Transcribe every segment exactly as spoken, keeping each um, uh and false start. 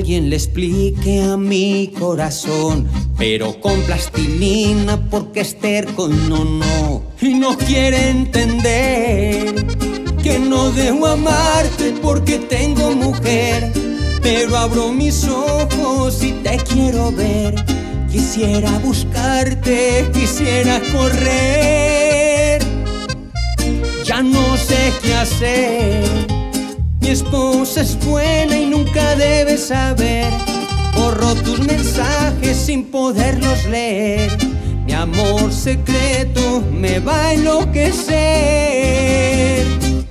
alguien le explique a mi corazón, pero con plastilina porque es terco, no, no. Y no quiere entender que no debo amarte porque tengo mujer, pero abro mis ojos y te quiero ver. Quisiera buscarte, quisiera correr. Ya no sé qué hacer. Mi esposa es buena y nunca debe saber. Borro tus mensajes sin poderlos leer. Mi amor secreto me va a enloquecer.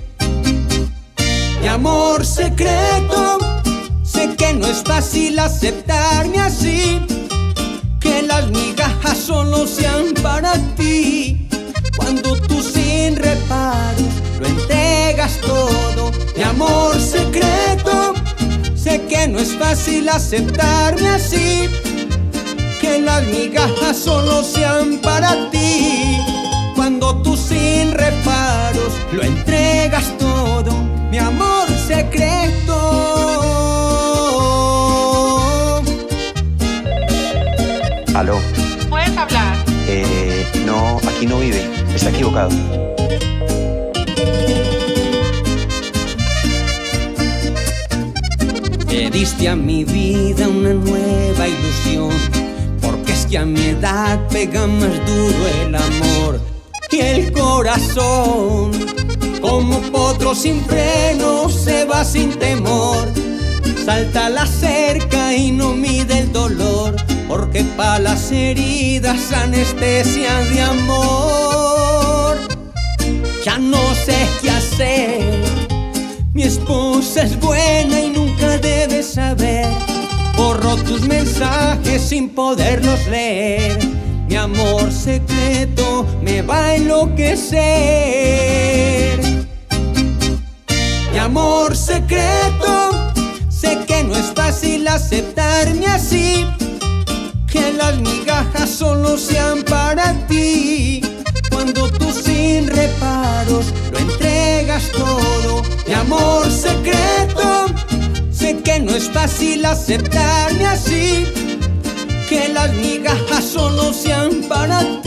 Mi amor secreto, sé que no es fácil aceptarme así, que las migajas solo sean para ti, cuando tú sin reparos lo entregas todo. Mi amor secreto, sé que no es fácil aceptarme así, que las migajas solo sean para ti, cuando tú sin reparos lo entregas todo. Mi amor secreto. Aló. ¿Puedes hablar? Eh, no, aquí no vive. Está equivocado. Le diste a mi vida una nueva ilusión, porque es que a mi edad pega más duro el amor y el corazón. Como potro sin freno se va sin temor, salta la cerca y no mide el dolor, porque pa' las heridas anestesia de amor. Ya no sé qué hacer. Mi esposa es buena y nunca debe saber. Borro tus mensajes sin poderlos leer. Mi amor secreto me va a enloquecer. Mi amor secreto, sé que no es fácil aceptarme así, que las migajas solo sean para ti, cuando tú sin reparos lo entregas todo. Mi amor secreto, sé que no es fácil aceptarme así, que las migajas solo sean para ti.